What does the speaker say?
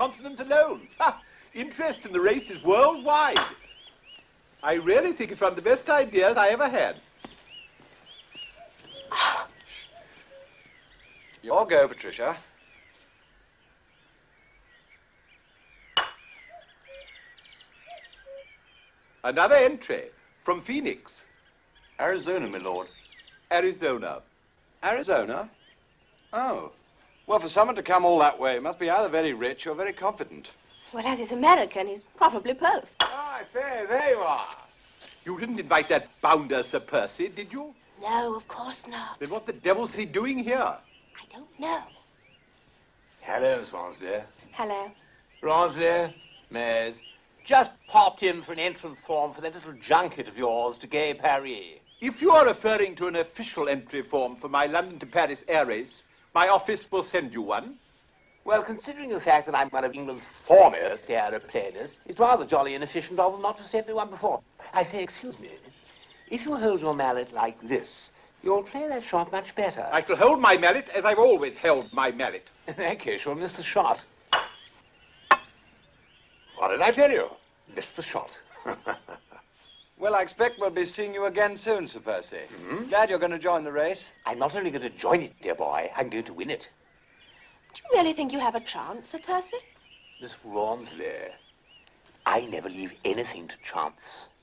continent alone. Ha! Interest in the race is worldwide. I really think it's one of the best ideas I ever had. Your go, Patricia. Another entry from Phoenix. Arizona, my lord. Arizona. Arizona? Oh. Well, for someone to come all that way, must be either very rich or very confident. Well, as he's American, he's probably both. Ah, I say, there you are. You didn't invite that bounder, Sir Percy, did you? No, of course not. Then what the devil's he doing here? I don't know. Hello, Rawnsley. Hello. Rawnsley, Mays, just popped in for an entrance form for that little junket of yours to Gay Paris. If you are referring to an official entry form for my London to Paris air race, my office will send you one. Well, considering the fact that I'm one of England's foremost aeroplanists, it's rather jolly inefficient of them not to send me one before. I say, excuse me, if you hold your mallet like this, you'll play that shot much better. I shall hold my mallet as I've always held my mallet. In that case, you'll miss the shot. What did I tell you? Miss the shot. Well, I expect we'll be seeing you again soon, Sir Percy. Mm-hmm. Glad you're going to join the race. I'm not only going to join it, dear boy, I'm going to win it. Do you really think you have a chance, Sir Percy? Miss Rawnsley, I never leave anything to chance.